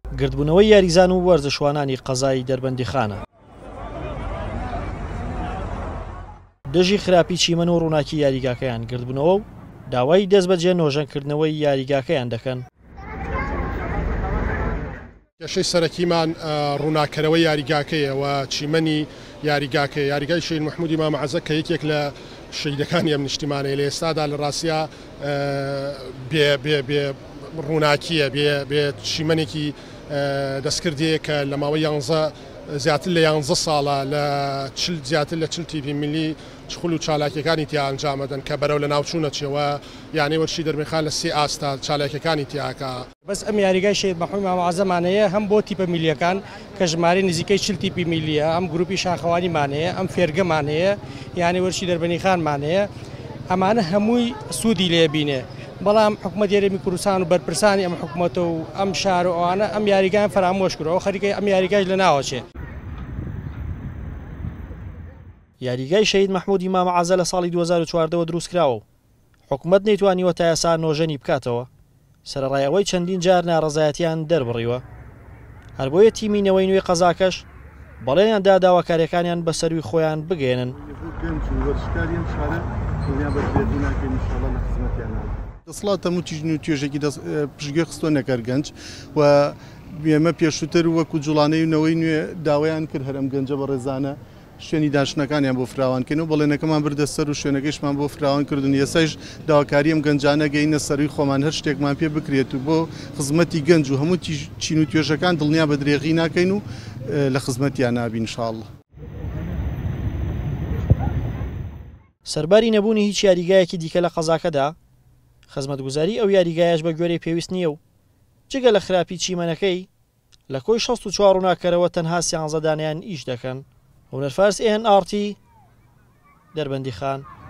گردبوونەوەی یاریزان و وەرزشوانانی قەزای دەربەندیخانە. دژی خراپی چیمەن و ڕووناکی یاریگاکەیان گردبوونەوە و داوای دەستبەجێ نۆژەنکردنەوەی یاریگاکەیان دەکەن. کێشەی سەرەکیمان ڕووناکەرەوەی یاریگاکەیە و چیمەنی یاریگاکە یاریگای شەید محمودی مامەعەزە کە یەکێک لە شەیدەکانی ئەم نیشتیمانەیە لە ئێستادا لە ڕاستیە بێ ڕووناکیە بێ چیمەنێکی دەستکردەیە کە لە ماوەی زیاتر لە 11 ساڵە لە زیاتر لە 40 تیپی میلی چخول و چالاکیەکانی تیا ئەنجامەدەن کە بەرەو لە ناوچوونەچەوە یانەی وەرشی دەربێخان لە 3 ئاستا چالاکیەکانی تیاکە. بەس ئەم یاریگای شەید محمود مامەعەزەمانەیە هەم بۆ تیپە میلیەکان کە ژمارە نزیکەی 40 تیپی میلیە، ئەم گروپی شاخەوانیمانەیە، ئەم فێرگەمانەیە، یانی وەرشی دەربەنیخانمانەیە، ئەمانە هەمووی سوودی لێبینێ. بەڵام حکوومەت یاریمی کوردستان و بەرپرسانی ئەم حکوومەتە و ئەم شار و ئەوانە ئەم یاریگایان فەرامۆش کردەوە، خەریکەی ئەم یاریگای لە ناوەچێ. یاریگای شەید محمودی مامەعەزە لە ساڵی 2014 دروست کراوە و حکوومەت نەیتوانیوە تا ئێستا نۆژەنی بکاتەوە، سەرڕایەوەی چەندین جار ناڕەزایەتیان دەربڕیوە. هەر بۆیە تیمینەوەی نوێی قەزاکەش بەڵێنیاندا داواکاریەکانیان بە سەروی خۆیان بگێنن. دەسڵات هەموو تیژن و توێژێکی پشتگوێ خستۆ نەکەر گەنج و ئێمە پێشووتر وەکو جوڵانەی و نەوەی نوێ داوایان کرد هەرم گەنجە بە ڕێزانە شوێنی داشنەکانیان بۆ فراوانکردن و بەڵێنەکەمان بردە سەر و شوێنەکەیشمان بۆ فراوانکردن. ئێسایش داواکاری ئەم گەنجانە گەینە سەروی خۆمان هەر شتێکمان پێ بکرێت و بۆ خزمەتی گەنج و هەموو چین و توێژەکان دڵنیا بە درێغی ناکەین و لە خزمەتیان نابین ئینشاءڵڵا. سەرباری نەبوونی هیچ یاریگایەکی دیکە لە قەزاکەدا خزمەتگوزاری ئەو یاریگایەش بە گوێرەی پێویست نییە و جگە لە خراپی چیمەنەکەی لە کۆی 64 ڕووناکەرەوە تەنها 13 دانیان ئیش دەکەن. هونەرفارس NRT دەربەندیخان.